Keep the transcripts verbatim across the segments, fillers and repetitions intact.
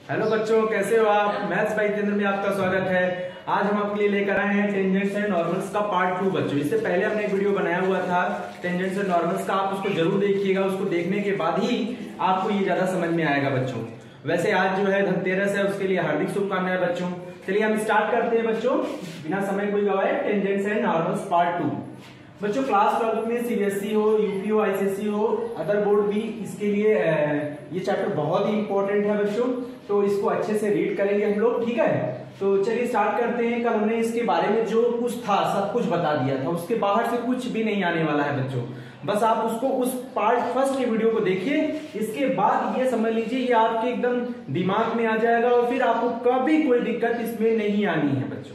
Hello बच्चों, कैसे हो आप। मैथ्स बाय जितेंद्र में आपका स्वागत है। आज हम आपके लिए लेकर आए हैं टेंजेंट्स एंड नॉर्मल्स का पार्ट टू। बच्चों, इससे पहले हमने एक वीडियो बनाया हुआ था टेंजेंट्स एंड नॉर्मल्स का, आप उसको जरूर देखिएगा। उसको देखने के बाद ही आपको ये ज्यादा समझ में आएगा बच्चों। वैसे आज जो है धनतेरस है, उसके लिए हार्दिक शुभकामनाएं बच्चों। चलिए हम स्टार्ट करते हैं बच्चों, बिना समय कोई गवाए। Tangents and normals part two. बच्चों, क्लास ट्वेल्व में सीबीएसई हो, यूपी हो, आईसीएसई हो, अदर बोर्ड भी, इसके लिए ये चैप्टर बहुत ही इंपॉर्टेंट है बच्चों। तो इसको अच्छे से रीड करेंगे हम लोग, ठीक है। तो चलिए स्टार्ट करते हैं। कल हमने इसके बारे में जो कुछ था सब कुछ बता दिया था, उसके बाहर से कुछ भी नहीं आने वाला है बच्चों। बस आप उसको उस पार्ट फर्स्ट के वीडियो को देखिए, इसके बाद ये समझ लीजिए ये आपके एकदम दिमाग में आ जाएगा और फिर आपको कभी कोई दिक्कत इसमें नहीं आनी है बच्चों।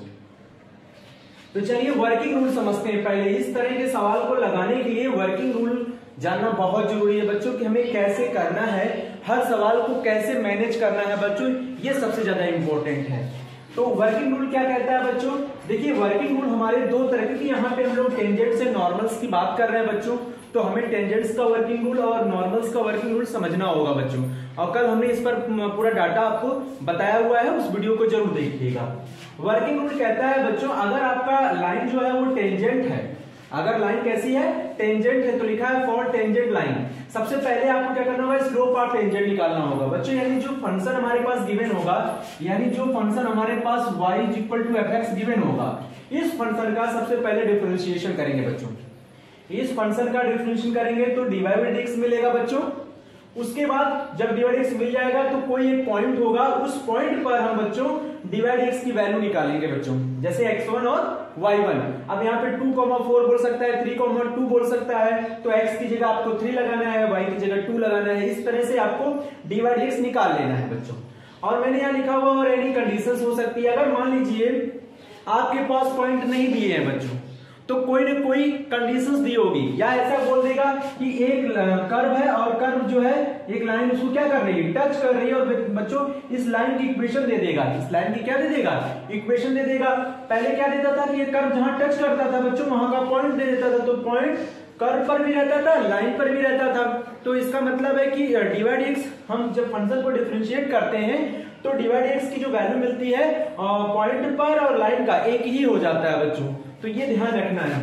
तो चलिए वर्किंग रूल समझते हैं पहले। इस तरह के सवाल को लगाने के लिए वर्किंग रूल जानना बहुत जरूरी है बच्चों, कि हमें कैसे करना है, हर सवाल को कैसे मैनेज करना है बच्चों, ये सबसे ज्यादा इंपॉर्टेंट है। तो वर्किंग रूल क्या कहता है बच्चों? देखिए वर्किंग रूल हमारे दो तरह के, यहाँ पे हम लोग टेंजेंट्स एंड नॉर्मल्स की बात कर रहे हैं बच्चों। तो हमें टेंजेंट्स का वर्किंग रूल और नॉर्मल्स का वर्किंग रूल समझना होगा बच्चों। और कल हमने इस पर पूरा डाटा आपको बताया हुआ है, उस वीडियो को जरूर देखिएगा। वर्किंग रूल कहता है बच्चों, अगर आपका लाइन जो है वो टेंजेंट है, अगर लाइन कैसी है, टेंजेंट है, तो लिखा है फॉर टेंजेंट लाइन। सबसे पहले आपको क्या करना होगा, स्लोप ऑफ टेंजेंट निकालना होगा बच्चों। यानी जो फंक्शन हमारे पास गिवन होगा, यानी जो फंक्शन हमारे पास y is equal to F X given होगा, इस फंक्शन का सबसे पहले डिफरेंशिएशन करेंगे बच्चों। इस फंक्शन का डिफरेंशिएशन करेंगे तो dy बाई dx मिलेगा बच्चों। उसके बाद जब dy बाई dx मिल जाएगा तो कोई एक पॉइंट होगा, उस पॉइंट पर हम बच्चों dy बाई dx की वैल्यू निकालेंगे बच्चों, जैसे एक्स वन और वाई वन। अब यहाँ पे टू कॉमा फोर बोल सकता है, थ्री कॉमा टू बोल सकता है, तो x की जगह आपको थ्री लगाना है, y की जगह टू लगाना है। इस तरह से आपको dy बाई dx निकाल लेना है बच्चों। और मैंने यहाँ लिखा हुआ और एनी कंडीशंस हो सकती है। अगर मान लीजिए आपके पास पॉइंट नहीं दिए हैं बच्चों, तो कोई ना कोई कंडीशंस दी होगी, या ऐसा बोल देगा कि एक कर्व है और कर्व जो है एक लाइन उसको क्या कर रही है, टच कर रही है, और बच्चों इस लाइन की इक्वेशन दे देगा। इस लाइन की क्या दे देगा, इक्वेशन दे देगा। पहले क्या देता था कि ये कर्व जहां टच करता था बच्चों वहां का पॉइंट दे देता था, तो पॉइंट कर्व पर भी रहता था, लाइन पर भी रहता था। तो इसका मतलब है कि dy बाई dx हम जब फंक्शन को डिफरेंशिएट करते हैं तो dy बाई dx की जो वैल्यू मिलती है पॉइंट पर और लाइन का एक ही हो जाता है बच्चों। तो ये ध्यान रखना है।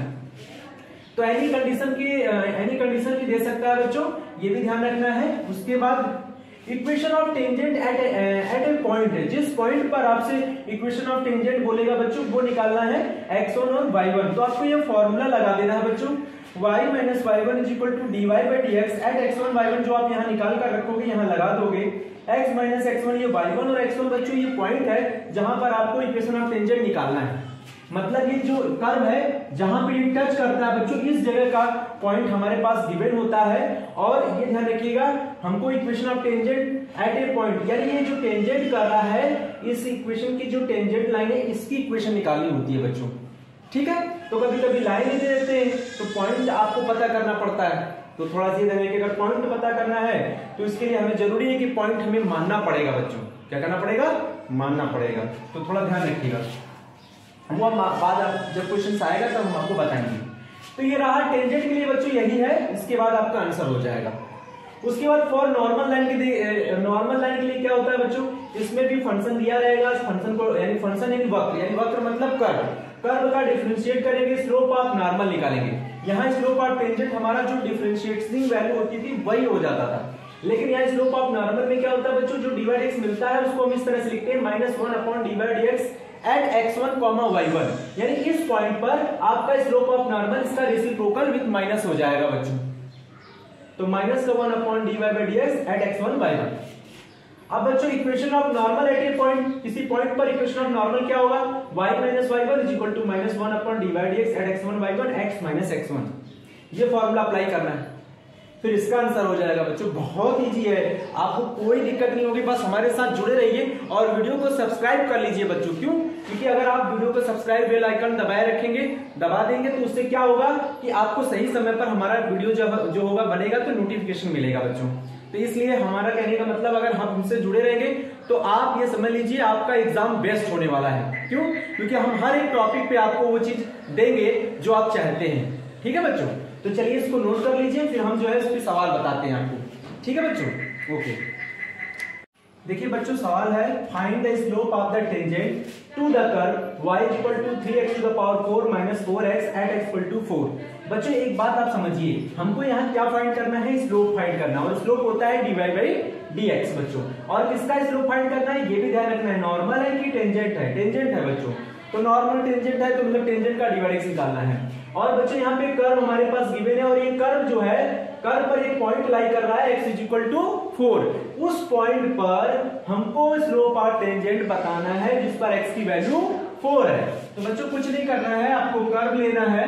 तो एनी कंडीशन की एनी कंडीशन भी दे सकता है बच्चों, ये भी ध्यान रखना है। उसके बाद equation of tangent at at a point है, जिस पॉइंट पर आपसे इक्वेशन ऑफ टेंजेंट बोलेगा बच्चों वो निकालना है एक्स वन और वाई वन। तो आपको ये फॉर्मूला लगा देना है बच्चों, y minus Y one is equal to D Y by D X at x one Y one. जो आप यहाँ निकाल कर रखोगे, यहाँ लगा दोगे x माइनस एक्स वन, ये वाई वन और एक्स वन बच्चों ये पॉइंट है जहां पर आपको इक्वेशन ऑफ टेंजेंट निकालना है। मतलब ये जो कर्व है जहां पे ये टच करता है बच्चों, इस जगह का पॉइंट हमारे पास गिवन होता है। और ये ध्यान रखिएगा, हमको equation of tangent at a point, यानी ये जो टेंजेंट कर रहा है, इस इक्वेशन की जो टेंजेंट लाइन है इसकी इक्वेशन निकालनी होती है बच्चों, ठीक है। तो कभी कभी लाइन दे देते हैं तो पॉइंट आपको पता करना पड़ता है। तो थोड़ा सी ध्यान रखिएगा, अगर पॉइंट पता करना है तो इसके लिए हमें जरूरी है कि पॉइंट हमें मानना पड़ेगा बच्चों। क्या करना पड़ेगा, मानना पड़ेगा। तो थोड़ा ध्यान रखिएगा, वो बाद जब क्वेश्चन आएगा तब हम आपको बताएंगे। तो ये रहा टेंजेंट के लिए बच्चों, यही है। इसके बाद आपका आंसर हो जाएगा। उसके बाद फॉर नॉर्मल लाइन के लिए, नॉर्मल लाइन के लिए क्या होता है बच्चों, इसमें भी फंक्शन दिया रहेगा। फंक्शन को यानी फंक्शन यानी वक्र, यानी वक्र मतलब कर्व, कर्व का डिफरेंशिएट करेंगे, स्लोप ऑफ नॉर्मल निकालेंगे। यहाँ स्लोप ऑफ टेंजेंट हमारा जो डिफरेंशिएटिंग वैल्यू होती थी वही हो जाता था, लेकिन यहाँ स्लोप ऑफ नॉर्मल में क्या होता है बच्चों, जो डी बाई dx मिलता है उसको हम इस तरह से लिखते हैं minus one upon D by dx at x one comma Y one. यानी इस पॉइंट पर आपका स्लोप ऑफ नॉर्मल इसका रेसिप्रोकल विद माइनस हो जाएगा बच्चों। तो माइनस का one upon D Y by D X at x one Y one. अब बच्चों equation of normal at a point, किसी पॉइंट पर इक्वेशन ऑफ नॉर्मल क्या होगा, y minus Y one is equal to minus one upon D Y D X at x one Y one X minus X one. ये formula apply करना है, फिर इसका answer हो जाएगा बच्चों। बहुत इजी है, आपको कोई दिक्कत नहीं होगी। बस हमारे साथ जुड़े रहिए और वीडियो को सब्सक्राइब कर लीजिए बच्चों। क्यों? क्योंकि अगर आप वीडियो को सब्सक्राइब बेल आइकन दबाए रखेंगे, दबा देंगे, तो उससे क्या होगा कि आपको सही समय पर हमारा वीडियो जब जो होगा बनेगा तो नोटिफिकेशन मिलेगा बच्चों। तो इसलिए हमारा कहने का मतलब, अगर हम हमसे जुड़े रहेंगे तो आप ये समझ लीजिए आपका एग्जाम बेस्ट होने वाला है। क्यों? क्योंकि हम हर एक टॉपिक पे आपको वो चीज देंगे जो आप चाहते हैं। ठीक है बच्चों, तो चलिए इसको नोट कर लीजिए, फिर हम जो है इस पे सवाल बताते हैं आपको। ठीक है बच्चों, ओके। देखिए बच्चों सवाल है find the slope of the tangent to the curve y equal to three X to the power four minus four X at X equal to four. बच्चों एक बात आप समझिए, हमको यहाँ क्या फाइंड करना है, स्लोप फाइंड करना, और स्लोप होता है dy बाई dx बच्चों। और किसका स्लोप फाइंड करना है ये भी ध्यान रखना है, नॉर्मल है कि टेंजेंट है, टेंजेंट है बच्चों। तो नॉर्मल टेंजेंट है तो मतलब टेंजेंट का dy dx निकालना है। और बच्चों यहाँ पे कर्व हमारे पास गिवन है और ये कर्व जो है कर्व पर एक पॉइंट लाई कर रहा है x is equal to four. उस पॉइंट पर हमको स्लोप ऑफ टेंजेंट बताना है जिस पर x की वैल्यू फोर है। तो बच्चों कुछ नहीं करना है, आपको कर्व लेना है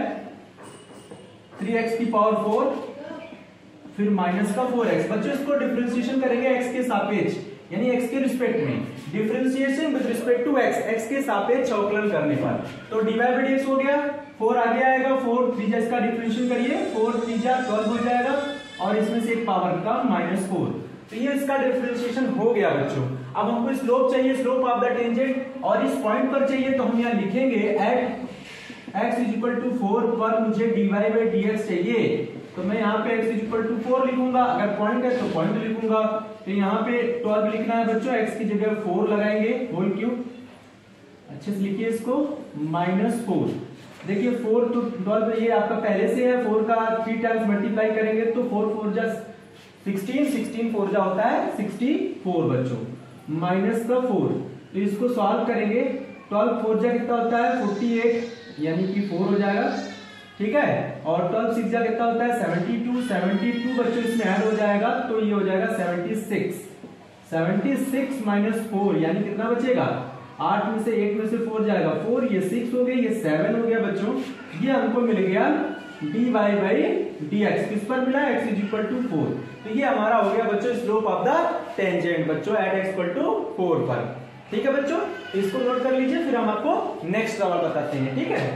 थ्री एक्स की पावर फोर फिर माइनस का फोर एक्स। बच्चों इसको डिफरेंशिएशन करेंगे x के सापेक्ष यानी x के रिस्पेक्ट में, differentiation with respect to x, x के सापेक्ष अवकलन करने पर। तो dy बाई dx हो गया, फोर आगे आएगा, फोर त्रिज्या इसका डिफरेंशिएशन करिए, फोर त्रिज्या ट्वेल्व हो जाएगा और इसमें से एक पावर का माइनस फोर। तो ये इसका डिफरेंशिएशन हो गया बच्चों। अब हमको स्लोप चाहिए, स्लोप ऑफ द टेंजेंट, और इस पॉइंट पर चाहिए तो हम यहाँ लिखेंगे at x is equal to four पर मुझे dy बाई dx चाहिए। तो मैं यहाँ पे x is equal to four लिखूंगा, अगर पॉइंट है तो पॉइंट लिखूंगा। तो यहाँ पे ट्वेल्व लिखना है बच्चों, x की जगह फोर लगाएंगे होल क्यूब, अच्छे से लिखिए इसको, माइनस फोर। देखिए फोर तो ट्वेल्व ये आपका पहले से है, फोर का थ्री टाइम्स मल्टीप्लाई करेंगे तो फोर फोर जा सिक्सटीन, सिक्सटीन फोर जा होता है सिक्सटी फोर बच्चों, माइनस का फोर। तो इसको सॉल्व करेंगे, ट्वेल्व फोर जा कितना होता है फोर्टी एट यानी कि फोर हो जाएगा, ठीक है। और ट्वेल्व सिक्स जा कितना होता है सेवेंटी टू, सेवेंटी टू बच्चों इसमें ऐड हो जाएगा तो ये हो जाएगा seventy six, seventy six minus four यानी कितना बचेगा, आठ में से एक में से फोर जाएगा, फोर ये सिक्स हो गया, ये सेवन हो गया बच्चों। ये हमको मिल गया dy बाई dx, किस पर मिला, x is equal to four. तो ये हमारा हो गया बच्चों स्लोप ऑफ द टेंजेंट बच्चों at x equal to four पर। ठीक है बच्चों, इसको नोट कर लीजिए, फिर हम आपको नेक्स्ट सवाल बताते हैं। ठीक है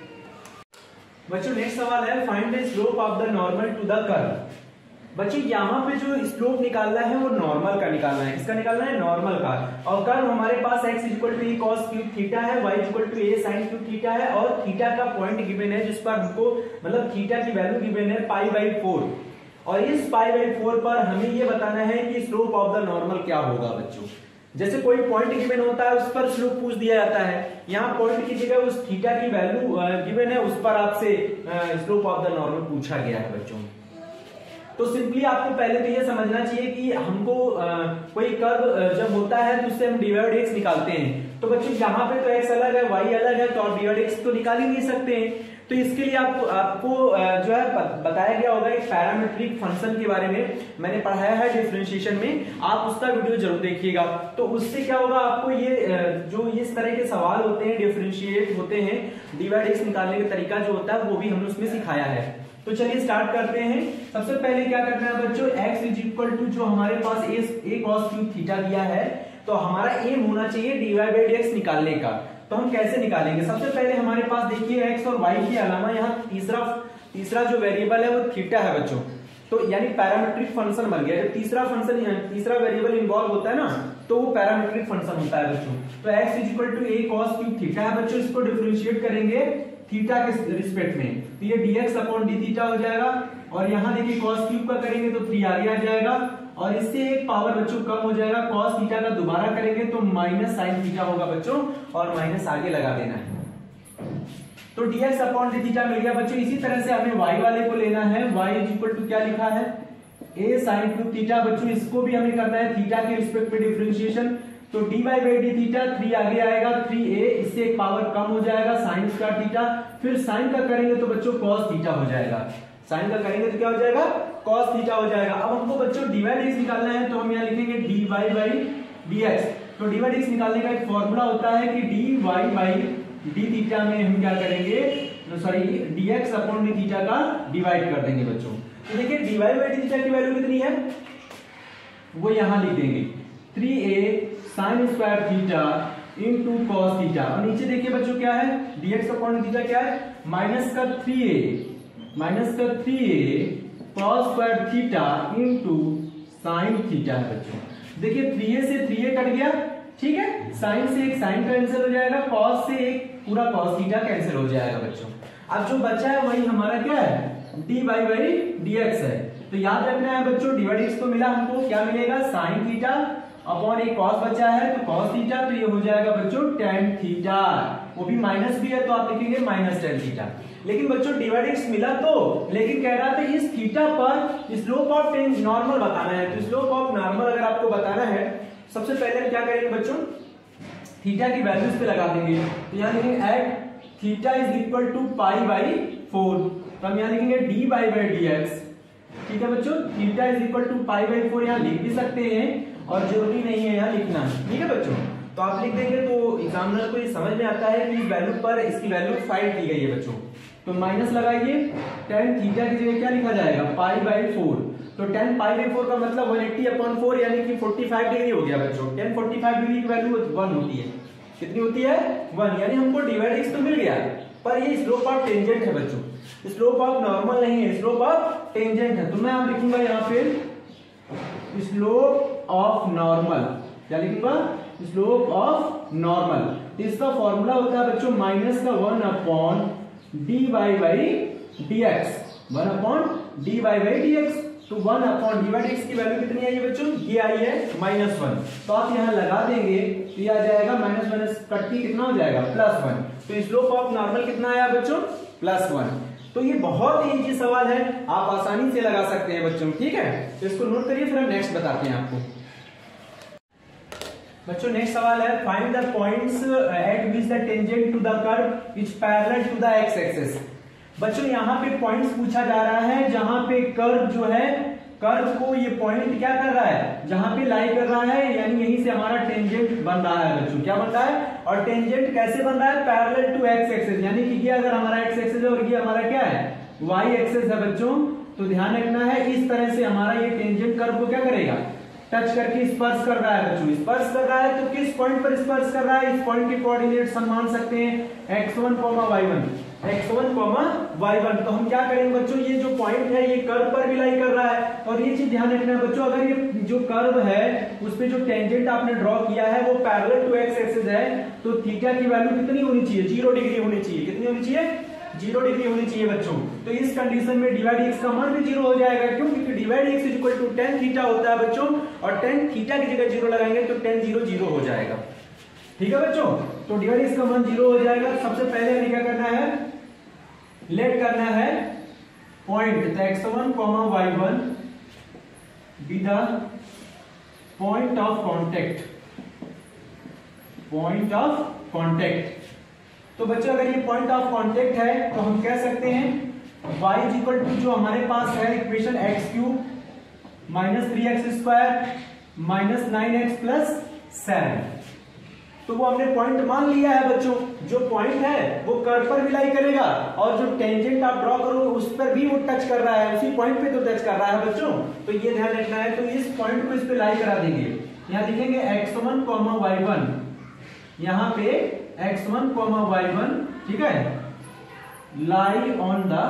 बच्चों, नेक्स्ट सवाल है find the slope of the normal to the curve. बच्चों यहाँ पे जो स्लोप निकालना है वो नॉर्मल का निकालना है, किसका निकालना है, नॉर्मल का। और कर्व हमारे पास x equal to a cos cube theta है, y equal to a sine cube theta है, और थीटा का पॉइंट गिवन है जिस पर हमको मतलब थीटा की वैल्यू गिवन है पाई बाई फोर। और इस पाई बाई फोर पर हमें ये बताना है कि स्लोप ऑफ द नॉर्मल क्या होगा बच्चों। जैसे कोई पॉइंट गिवन होता है उस पर स्लोप पूछ दिया जाता है, यहाँ पॉइंट की जगह उस थीटा की वैल्यू गिवन है उस पर आपसे स्लोप ऑफ द नॉर्मल पूछा गया है बच्चों। तो सिंपली आपको पहले तो ये समझना चाहिए कि हमको आ, कोई कर्व जब होता है तो उससे हम dy बाई dx निकालते हैं। तो बच्चों यहाँ पे तो x अलग है, y अलग है, तो आप dy बाई dx तो निकाल ही नहीं सकते हैं। तो इसके लिए आपको आपको जो है बताया गया होगा एक पैरामीट्रिक फंक्शन के बारे में, मैंने पढ़ाया है डिफरेंशिएशन में, आप उसका वीडियो जरूर देखिएगा। तो उससे क्या होगा, आपको ये जो इस तरह के सवाल होते हैं डिफरेंशिएट होते हैं, dy बाई dx निकालने का तरीका जो होता है वो भी हमने उसमें सिखाया है। तो चलिए स्टार्ट करते हैं। सबसे पहले क्या करना है बच्चों, x इज इक्वल टू जो हमारे पास ए कॉस क्यूब थीटा दिया है, तो हमारा एम होना चाहिए dy बाई dx निकालने का। तो हम कैसे निकालेंगे, सबसे पहले हमारे पास देखिए x और y के अलावा यहाँ तीसरा तीसरा जो वेरिएबल है वो थीटा है बच्चों। तो यानी पैरामीट्रिक फंक्शन बन गया। जब तीसरा फंक्शन तीसरा वेरिएबल इन्वॉल्व होता है ना तो वो पैरामीट्रिक फंक्शन होता है बच्चों। तो x is equal to a cos cube theta है बच्चों, इसको डिफरेंशिएट करेंगे थीटा के रिस्पेक्ट में, तो ये dx अपॉन डी थीटा हो जाएगा। और यहाँ देखिए cos क्यूब का करेंगे तो थ्री आगे आ जाएगा, और इससे एक पावर बच्चों कम हो जाएगा, cos थीटा का दोबारा करेंगे तो माइनस साइन थीटा होगा बच्चों, और माइनस आगे लगा देना है। तो dx अपॉन डी थीटा मिल गया बच्चों। इसी तरह से हमें y वाले को लेना है, y इज इक्वल टू क्या लिखा है, a साइन क्यूब थीटा बच्चों, इसको भी हमें करना है थीटा के रिस्पेक्ट में डिफरेंशिएशन। तो dy by d theta three आगे आएगा, थ्री ए, इससे एक पावर कम हो जाएगा साइन स्क्वायर थीटा, फिर साइन का करेंगे तो बच्चों cos थीटा हो जाएगा, साइन का करेंगे तो क्या हो जाएगा, cos थीटा हो जाएगा। अब हमको बच्चों dy बाई dx निकालना है, तो हम यहाँ लिखेंगे dy बाई dx। तो dy बाई dx निकालने का एक फॉर्मूला होता है कि dy बाई डी थीटा में हम क्या करेंगे, sorry dx upon d theta का डिवाइड कर देंगे बच्चों। तो देखिए dy बाई डी थीटा की वैल्यू कितनी है, वो यहाँ लिख देंगे three a sine square theta into cos theta, और नीचे देखिए बच्चों क्या है, dx अपॉन थीटा क्या है, माइनस का थ्री ए माइनस का three a cos square theta into sine theta है बच्चों। देखिए थ्री ए से थ्री ए कट गया, ठीक है, साइन से एक साइन कैंसिल हो जाएगा, cos से एक पूरा cos थीटा कैंसिल हो जाएगा बच्चों। अब जो बचा है वही हमारा क्या है, dy बाई dx है। तो याद रखना है बच्चों, डी बाई डी एक्स तो मिला हमको, क्या मिलेगा, साइन थीटा अपॉन एक कॉस बचा है तो कॉस थीटा, तो ये हो जाएगा बच्चों टेन थीटा, वो भी माइनस भी है तो आप लिखेंगे माइनस टेन थीटा। लेकिन बच्चों डी बाई डी एक्स मिला तो, लेकिन कह रहा था इस थीटा पर स्लोप ऑफ टेन नॉर्मल बताना है। तो स्लोप ऑफ नॉर्मल अगर आपको बताना है, सबसे पहले हम क्या करेंगे बच्चों, थीटा की वैल्यूज पे लगा देंगे। तो यहाँ लिखेंगे at theta is equal to pi by four, तो हम यहाँ लिखेंगे d by by D x. ठीक है बच्चों, theta is equal to pi by four यहाँ लिख भी सकते हैं और जरूरी नहीं है यहाँ लिखना। ठीक है बच्चों, तो आप लिख देंगे तो एग्जामिनर को ये समझ में आता है कि इस वैल्यू पर इसकी वैल्यू फाइंड की गई है बच्चों। तो माइनस लगाइए, टेन थीटा की जगह क्या लिखा जाएगा, पाई बाई फोर। तो टेन पाई बाई फोर का मतलब वन एट्टी अपॉन फोर यानी कि फोर्टी फाइव डिग्री हो गया बच्चों। टेन फोर्टी फाइव डिग्री की वैल्यू वन होती है, कितनी होती है, वन। यानी हमको डी बाई डी एक्स तो मिल गया, पर ये स्लोप ऑफ टेंजेंट है बच्चों, स्लोप ऑफ नॉर्मल नहीं है, स्लोप ऑफ टेंजेंट है। तो मैं आप लिखूंगा यहाँ पे स्लोप ऑफ नॉर्मल, क्या लिखूंगा, स्लोप ऑफ नॉर्मल। इसका फॉर्मूला होता है बच्चों माइनस का one upon D Y by D x, one upon D Y by D x. तो one upon D Y D x की वैल्यू कितनी आई है बच्चों, ये आई है माइनस वन। तो आप यहाँ लगा देंगे तो ये आ जाएगा माइनस माइनस कट्टी कितना हो जाएगा, प्लस वन। तो स्लोप ऑफ नॉर्मल कितना आया बच्चों, प्लस वन। तो ये बहुत ही इजी सवाल है, आप आसानी से लगा सकते हैं बच्चों। ठीक है, तो इसको नोट करिए, फिर हम नेक्स्ट बताते हैं आपको। बच्चों नेक्स्ट सवाल है, find the points at which the tangent to the curve is parallel to the x axis. बच्चों यहाँ पे पॉइंट्स पूछा जा रहा है जहां पे कर्व जो है, कर्व को ये पॉइंट क्या कर रहा है, जहां पे लाई कर रहा है, यानी यहीं से हमारा टेंजेंट बन रहा है बच्चों। क्या बन रहा है, और टेंजेंट कैसे बन रहा है, पैरेलल टू एक्स एक्सिस, यानी कि ये अगर हमारा एक्स एक्सिस है और ये हमारा क्या है, वाई एक्सिस है बच्चों। तो ध्यान रखना है, इस तरह से हमारा ये टेंजेंट कर्व को क्या करेगा, टच करके स्पर्श कर रहा है बच्चों। स्पर्श कर रहा है तो किस पॉइंट पर स्पर्श कर रहा है, इस पॉइंट के कोऑर्डिनेट्स हम मान सकते हैं x one, Y one, x one, Y one. तो हम क्या करेंगे बच्चों, ये जो पॉइंट है ये कर्व पर भी लाई कर रहा है। और ये चीज ध्यान रखना है बच्चों, अगर ये जो कर्व है उस पे जो टेंजेंट आपने ड्रॉ किया है वो पैरेलल टू एक्स एक्सिस है, तो थीटा की वैल्यू कितनी होनी चाहिए, जीरो डिग्री होनी चाहिए। कितनी होनी चाहिए, जीरो डिग्री होनी चाहिए बच्चों। तो इस कंडीशन में डी बाई डी एक्स का मान भी जीरो हो जाएगा, क्यों, क्योंकि d by D x equal to tan theta होता है बच्चों, और टेन थीटा की जगह जीरो लगाएंगे तो टेन जीरो जीरो हो जाएगा। ठीक है बच्चों, तो डी बाई डी एक्स का मान जीरो हो जाएगा। सबसे पहले हमें क्या करना है, लेट करना है point x one, Y one be the point of contact, point of contact. तो बच्चों अगर ये पॉइंट ऑफ कांटेक्ट है तो हम कह सकते हैं y इज इक्वल टू जो हमारे पास है equation x cube minus three x square minus nine x plus seven. तो वो हमने पॉइंट मान लिया है बच्चों, जो पॉइंट है वो कर्व पर भी लाई करेगा और जो टेंजेंट आप ड्रॉ करो उस पर भी वो टच कर रहा है, उसी पॉइंट पे तो टच कर रहा है बच्चों। तो ये ध्यान रखना है, तो इस पॉइंट को इस पे लाई करा देंगे। यहाँ लिखेंगे एक्स वन, वाई वन, यहाँ पे एक्स वन, वाई वन, ठीक है, लाई ऑन द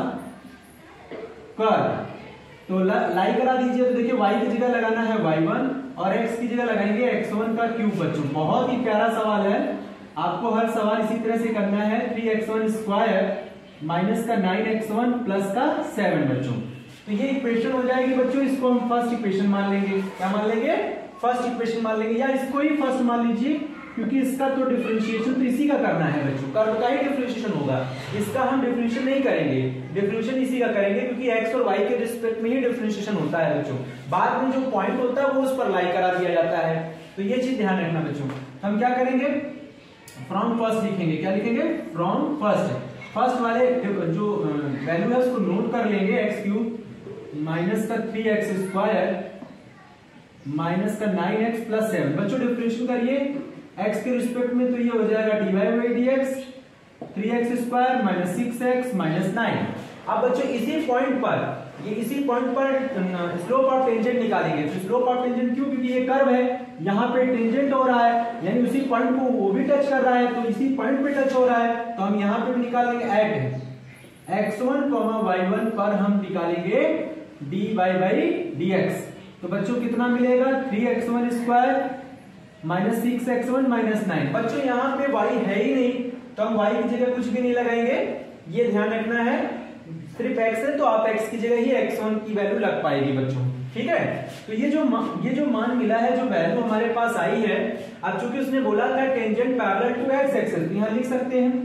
कर्व। तो लाई करा दीजिए, तो देखिए y की जगह लगाना है वाई वन और x की जगह लगाएंगे एक्स वन का क्यूब बच्चों। बहुत ही प्यारा सवाल है, आपको हर सवाल इसी तरह से करना है। Three x one square minus का नाइन एक्स वन प्लस का सेवन बच्चों। तो ये इक्वेशन हो जाएगी बच्चों, इसको हम फर्स्ट इक्वेशन मान लेंगे। क्या मान लेंगे, फर्स्ट इक्वेशन मान लेंगे, या इसको ही फर्स्ट मान लीजिए, क्योंकि इसका तो डिफरेंशिएशन तो इसी का करना है बच्चों, कर्व का ही डिफरेंशिएशन होगा, इसका हम डिफरेंशिएशन नहीं करेंगे, डिफरेंशिएशन इसी का करेंगे, क्योंकि x और y के रिस्पेक्ट में ही डिफरेंशिएशन होता है बच्चों। बाद में जो पॉइंट होता है वो उस पर लाई करा दिया जाता है। तो ये चीज ध्यान रखना बच्चों। हम क्या करेंगे, फ्रॉम फर्स्ट लिखेंगे। क्या लिखेंगे, फ्रॉम फर्स्ट। फर्स्ट वाले जो वैल्यू है उसको नोट कर लेंगे, एक्स क्यूब माइनस का थ्री एक्स स्क्वायर माइनस का नाइन एक्स प्लस सेवन। बच्चों डिफरेंशिएशन करिए x के रिस्पेक्ट में, तो ये हो जाएगा d Y by D x, three x square minus six x minus nine. अब बच्चों इसी पॉइंट पर, ये इसी पॉइंट पर स्लोप ऑफ टेंजेंट निकालेंगे। तो स्लोप ऑफ टेंजेंट क्यों, क्योंकि ये कर्व है, यहाँ पे टेंजेंट हो रहा है, यानी उसी पॉइंट को वो भी टच कर रहा है, तो इसी पॉइंट पे टच हो रहा है। तो हम यहाँ पे भी निकालेंगे at x one, Y one पर हम निकालेंगे d Y by D x. तो बच्चों कितना मिलेगा, three x one square minus six x one minus nine. बच्चों यहाँ पे y है ही नहीं, तो हम y की जगह कुछ भी नहीं लगाएंगे, ये ध्यान रखना है। सिर्फ x है तो आप x की जगह ही एक्स वन की वैल्यू लग पाएगी बच्चों, ठीक है। तो ये जो ये जो मान मिला है, जो वैल्यू हमारे पास आई है, अब चूंकि उसने बोला था tangent parallel to x axis, तो यहां लिख सकते हैं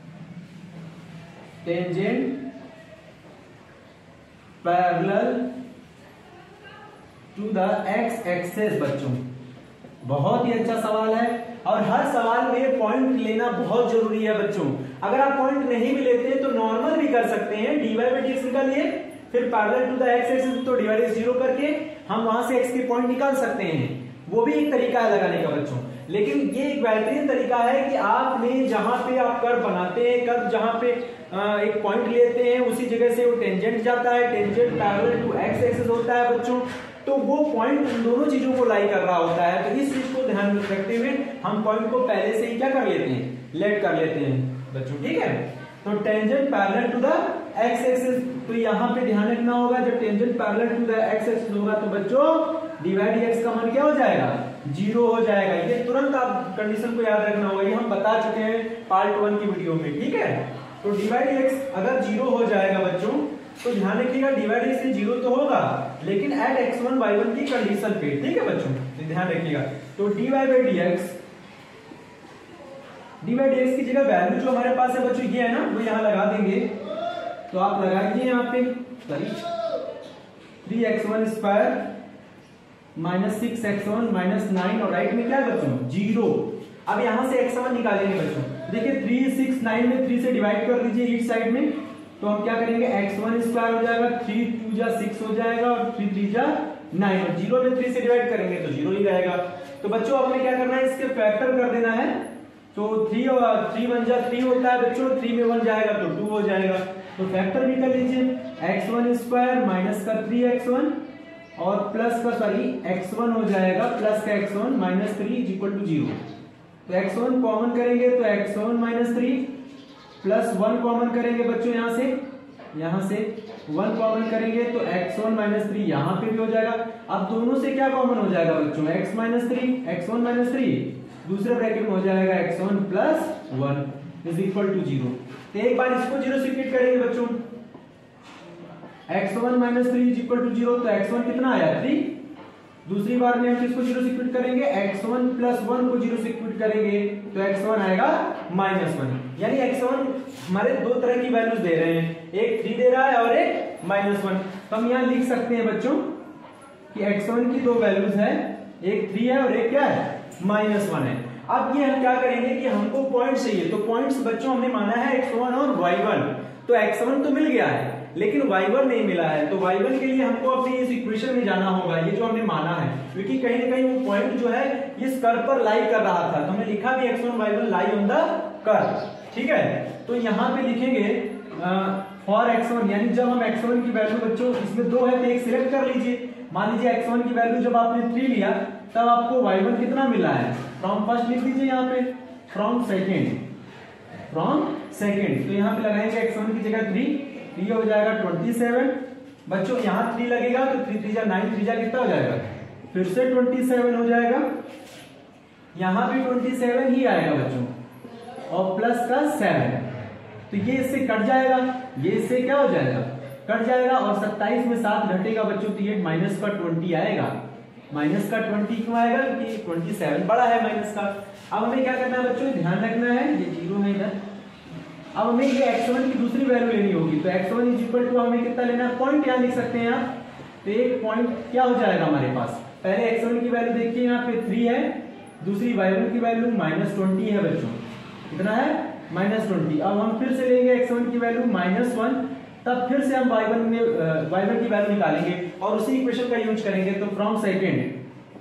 tangent parallel to the x axis. बच्चों बहुत ही अच्छा सवाल है और हर सवाल में पॉइंट लेना बहुत जरूरी है बच्चों। अगर आप पॉइंट नहीं भी लेते हैं तो नॉर्मल भी कर सकते हैं, dy बाई डी एक्स निकालिए, फिर parallel to the x axis तो dy बाई जीरो करके हम वहां से x के पॉइंट निकाल सकते हैं। वो भी एक तरीका है लगाने का बच्चों, लेकिन ये एक बेहतरीन तरीका है कि आपने जहां पे आप कर्व बनाते हैं, कर्व जहां पे एक पॉइंट लेते हैं उसी जगह से वो टेंजेंट जाता है, tangent parallel to x axis होता है बच्चों, तो वो पॉइंट उन दोनों चीजों को लाई कर रहा होता है। तो इस चीज को ध्यान में रखते हुए हम पॉइंट को पहले से ही क्या कर लेते हैं, लेट कर लेते हैं बच्चों, ठीक है। तो tangent parallel to the x axis, तो यहां पे ध्यान रखना होगा जब tangent parallel to the x axis होगा तो बच्चों dy dx का मान क्या हो जाएगा, जीरो हो जाएगा। ये तुरंत आप कंडीशन को याद रखना होगा, ये हम बता चुके हैं पार्ट वन की वीडियो में, ठीक है। तो dy dx अगर जीरो हो जाएगा बच्चों तो ध्यान रखिएगा dy dx से जीरो तो होगा लेकिन at x one Y one की कंडीशन पे, ठीक है बच्चों, ध्यान रखिएगा। तो dy by dx, dy by dx की जगह वैल्यू जो हमारे पास है बच्चों ये है ना, वो यहाँ लगा देंगे। तो आप लगाइए यहाँ पे sorry three x one square minus six x one minus nine और राइट में क्या है बच्चों, जीरो। अब यहां से एक्स वन निकालेंगे बच्चों, देखिए थ्री सिक्स नाइन में थ्री से डिवाइड कर दीजिए ईच साइड में, तो हम क्या करेंगे एक्स वन स्क्वायर हो जाएगा, थ्री टू जा सिक्स हो जाएगा और थ्री थ्री जा नाइन, और जीरो में थ्री से डिवाइड करेंगे तो जीरो ही रहेगा। तो बच्चों अब हमें क्या करना है, इसके फैक्टर कर देना है। तो थ्री और थ्री वन जा थ्री होता है बच्चों, थ्री में वन जाएगा तो टू हो जाएगा, तो फैक्टर भी कर लीजिए, एक्स वन स्क्वायर माइनस का थ्री एक्स वन और प्लस का सॉरी एक्स वन हो जाएगा प्लस का x one minus three is equal to zero. तो एक्स वन कॉमन करेंगे तो x one minus three plus one common करेंगे बच्चों, यहां से यहां से वन कॉमन करेंगे तो एक्स वन माइनस थ्री यहां पे भी हो जाएगा। अब दोनों से क्या कॉमन हो जाएगा बच्चों, x minus three, x one minus three, दूसरे ब्रैकेट में हो जाएगा x one plus one is equal to zero. तो एक बार इसको जीरो से रिपीट करेंगे बच्चों, x one minus three is equal to zero, तो एक्स वन कितना आया थ्री। दूसरी बार में हम किसको जीरो से इक्वेट करेंगे, एक्स वन प्लस वन को जीरो से इक्वेट करेंगे तो एक्स वन आएगा माइनस वन। यानी एक्स वन हमारे दो तरह की वैल्यूज दे रहे हैं, एक थ्री दे रहा है और एक माइनस वन। तो हम यहाँ लिख सकते हैं बच्चों कि एक्स वन की दो वैल्यूज है, एक थ्री है और एक क्या है माइनस वन है। अब ये हम क्या करेंगे कि हमको पॉइंट चाहिए, तो पॉइंट्स बच्चों हमने माना है एक्स वन और वाई वन, तो एक्स वन तो मिल गया है लेकिन वाई वन नहीं मिला है, तो वाई वन के लिए हमको अपनी इस इक्वेशन में जाना होगा, ये जो हमने माना है, क्योंकि कहीं ना कहीं वो पॉइंट जो है इस कर्व पर लाई कर रहा था, तो हमने लिखा भी x one Y one lie on the curve, ठीक है। तो यहाँ पे लिखेंगे फॉर एक्स वन, यानी जब हम एक्स वन की वैल्यू बच्चों इसमें दो है तो एक सिलेक्ट कर लीजिए। मान लीजिए एक्स वन की वैल्यू जब आपने थ्री लिया तब आपको वाई वन कितना मिला है, फ्रॉम फर्स्ट लिख दीजिए यहाँ पे, फ्रॉम सेकेंड, फ्रॉम सेकेंड, तो यहाँ पे लगाएंगे एक्स वन की जगह थ्री, थ्री हो जाएगा ट्वेंटी सेवन बच्चों, यहाँ थ्री लगेगा तो थ्री थ्री जा नाइन, थ्री जा कितना हो जाएगा फिर से ट्वेंटी सेवन हो जाएगा, यहाँ भी ट्वेंटी सेवन ही आएगा बच्चों और प्लस का सेवन, तो ये इससे कट जाएगा, ये इससे क्या हो जाएगा कट जाएगा और सत्ताईस में सात घटेगा बच्चों, तो ये माइनस का ट्वेंटी आएगा। माइनस का ट्वेंटी क्यों आएगा, क्योंकि ट्वेंटी सेवन बड़ा है माइनस का। अब हमें क्या करना है बच्चों, ध्यान रखना है ये जीरो है इधर। अब हमें ये एक्स वन की दूसरी वैल्यू लेनी होगी, तो x one is equal to हमें कितना लेना है, पॉइंट यहाँ लिख सकते हैं आप, तो एक पॉइंट क्या हो जाएगा हमारे पास, पहले एक्स वन की वैल्यू देखिए यहाँ पे थ्री है, दूसरी वाई वन की वैल्यू माइनस ट्वेंटी है बच्चों, कितना है माइनस ट्वेंटी। अब हम फिर से लेंगे एक्स वन की वैल्यू माइनस वन, तब फिर से हम वाई वन में वाई वन की वैल्यू निकालेंगे और उसी इक्वेशन का यूज करेंगे। तो from second,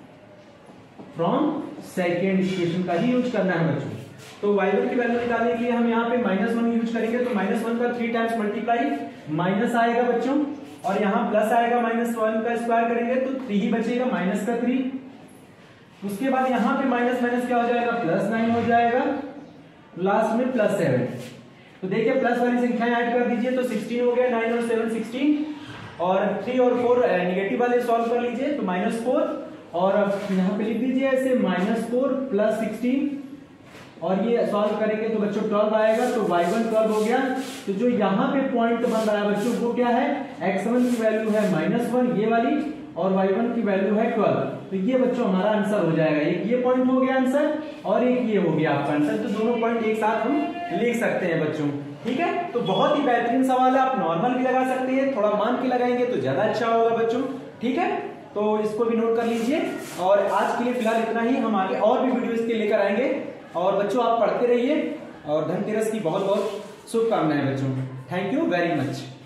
from second equation का ही यूज करना है बच्चों। तो वाई वन की वैल्यू निकालने के लिए हम यहाँ पे माइनस वन यूज करेंगे, तो माइनस वन का थ्री टाइम्स मल्टीप्लाई माइनस आएगा बच्चों, और यहाँ प्लस आएगा, माइनस वन का स्क्वायर करेंगे तो थ्री ही बचेगा, माइनस का थ्री। उसके बाद यहाँ पे माइनस माइनस क्या हो जाएगा, प्लस नाइन हो जाएगा, लास्ट में प्लस सेवन। तो देखिए प्लस वाली संख्याएं ऐड कर दीजिए तो सिक्सटीन हो गया, नाइन और सेवन सिक्सटीन, और थ्री और फोर निगेटिव वाले सॉल्व कर लीजिए तो माइनस फोर, और अब यहाँ पे लिख दीजिए ऐसे माइनस फोर प्लस सिक्सटीन और ये सॉल्व करेंगे तो बच्चों ट्वेल्व आएगा, तो वाई वन ट्वेल्व हो गया। तो जो यहाँ पे पॉइंट बन रहा है बच्चों वो क्या है, एक्स वन की वैल्यू है माइनस वन ये वाली, और वाई वन की वैल्यू है ट्वेल्व। तो ये बच्चों हमारा आंसर हो जाएगा, एक ये पॉइंट हो गया आंसर और एक ये हो गया आपका आंसर। तो दोनों पॉइंट एक साथ हम लिख सकते हैं बच्चों, ठीक है। तो बहुत ही बेहतरीन सवाल है, आप नॉर्मल भी लगा सकते हैं, थोड़ा मान के लगाएंगे तो ज्यादा अच्छा होगा बच्चों, ठीक है। तो इसको भी नोट कर लीजिए, और आज के लिए फिलहाल इतना ही, हम आगे और भी वीडियो इसके लेकर आएंगे। और बच्चों आप पढ़ते रहिए, और धनतेरस की बहुत बहुत शुभकामनाएं बच्चों। Thank you very much.